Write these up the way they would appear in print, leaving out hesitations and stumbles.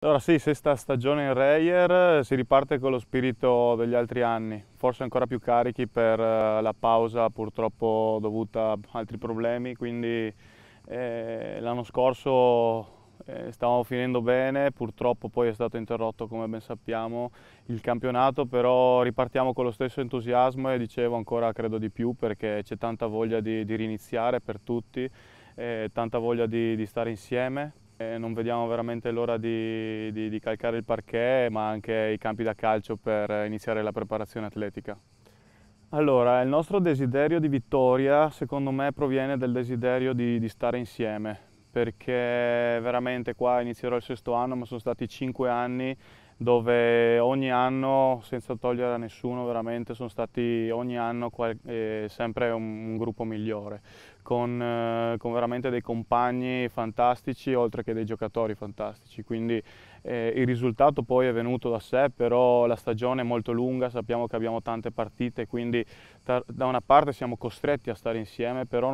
Allora sì, sesta stagione in Reyer, si riparte con lo spirito degli altri anni, forse ancora più carichi per la pausa purtroppo dovuta a altri problemi, quindi l'anno scorso stavamo finendo bene, purtroppo poi è stato interrotto come ben sappiamo il campionato, però ripartiamo con lo stesso entusiasmo e dicevo ancora credo di più perché c'è tanta voglia di riniziare per tutti, tanta voglia di stare insieme. Non vediamo veramente l'ora di calcare il parquet, ma anche i campi da calcio per iniziare la preparazione atletica. Allora, il nostro desiderio di vittoria, secondo me, proviene dal desiderio di stare insieme, perché veramente qua inizierò il sesto anno, ma sono stati 5 anni dove ogni anno, senza togliere a nessuno, veramente sono stati ogni anno sempre un gruppo migliore, con veramente dei compagni fantastici, oltre che dei giocatori fantastici. Quindi il risultato poi è venuto da sé, però la stagione è molto lunga, sappiamo che abbiamo tante partite, quindi da una parte siamo costretti a stare insieme, però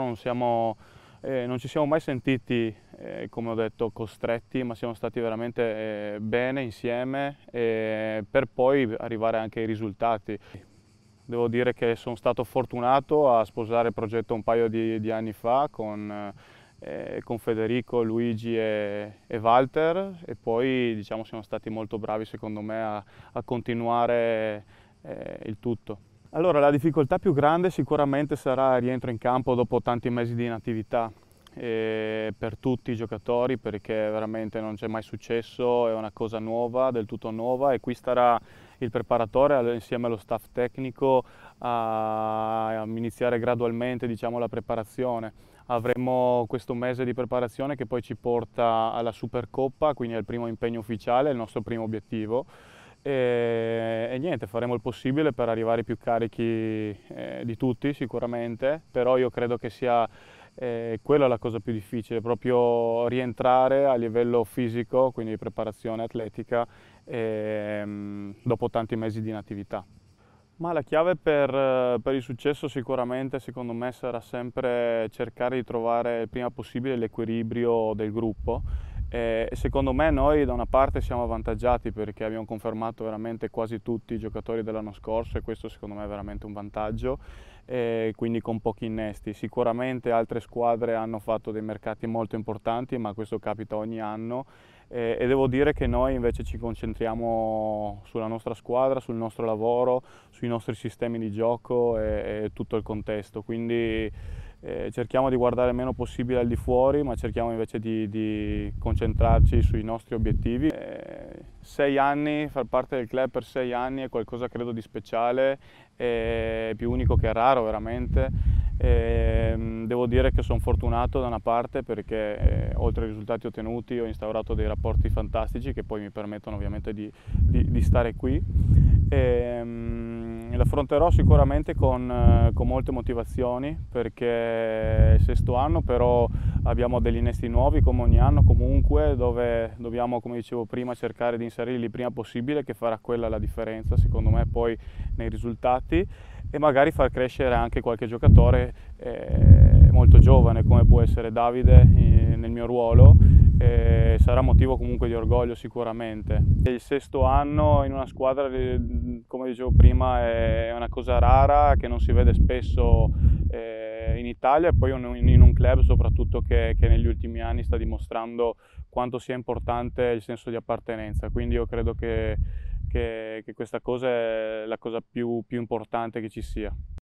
non ci siamo mai sentiti, come ho detto, costretti, ma siamo stati veramente bene insieme per poi arrivare anche ai risultati. Devo dire che sono stato fortunato a sposare il progetto un paio di anni fa con Federico, Luigi e Walter, e poi diciamo siamo stati molto bravi secondo me a continuare il tutto. Allora, la difficoltà più grande sicuramente sarà il rientro in campo dopo tanti mesi di inattività per tutti i giocatori, perché veramente non c'è mai successo, è una cosa nuova, del tutto nuova, e qui starà il preparatore insieme allo staff tecnico a iniziare gradualmente, diciamo, la preparazione. Avremo questo mese di preparazione che poi ci porta alla Supercoppa, quindi al primo impegno ufficiale, il nostro primo obiettivo. E niente, faremo il possibile per arrivare più carichi di tutti sicuramente, però io credo che sia quella la cosa più difficile, proprio rientrare a livello fisico, quindi di preparazione atletica, dopo tanti mesi di inattività. Ma la chiave per il successo sicuramente, secondo me, sarà sempre cercare di trovare il prima possibile l'equilibrio del gruppo. E secondo me noi da una parte siamo avvantaggiati perché abbiamo confermato veramente quasi tutti i giocatori dell'anno scorso e questo secondo me è veramente un vantaggio, e quindi con pochi innesti. Sicuramente altre squadre hanno fatto dei mercati molto importanti, ma questo capita ogni anno e devo dire che noi invece ci concentriamo sulla nostra squadra, sul nostro lavoro, sui nostri sistemi di gioco e tutto il contesto, quindi cerchiamo di guardare il meno possibile al di fuori, ma cerchiamo invece di concentrarci sui nostri obiettivi. 6 anni, far parte del club per 6 anni è qualcosa credo di speciale, è più unico che raro veramente. Devo dire che sono fortunato da una parte perché oltre ai risultati ottenuti ho instaurato dei rapporti fantastici che poi mi permettono ovviamente di stare qui. L'affronterò sicuramente con molte motivazioni perché è il sesto anno, però abbiamo degli innesti nuovi come ogni anno comunque, dove dobbiamo, come dicevo prima, cercare di inserirli il prima possibile, che farà quella la differenza secondo me poi nei risultati, e magari far crescere anche qualche giocatore molto giovane come può essere Davide nel mio ruolo. Sarà motivo comunque di orgoglio sicuramente. Il sesto anno in una squadra, come dicevo prima, è una cosa rara che non si vede spesso in Italia e poi in un club soprattutto che negli ultimi anni sta dimostrando quanto sia importante il senso di appartenenza. Quindi io credo che questa cosa è la cosa più importante che ci sia.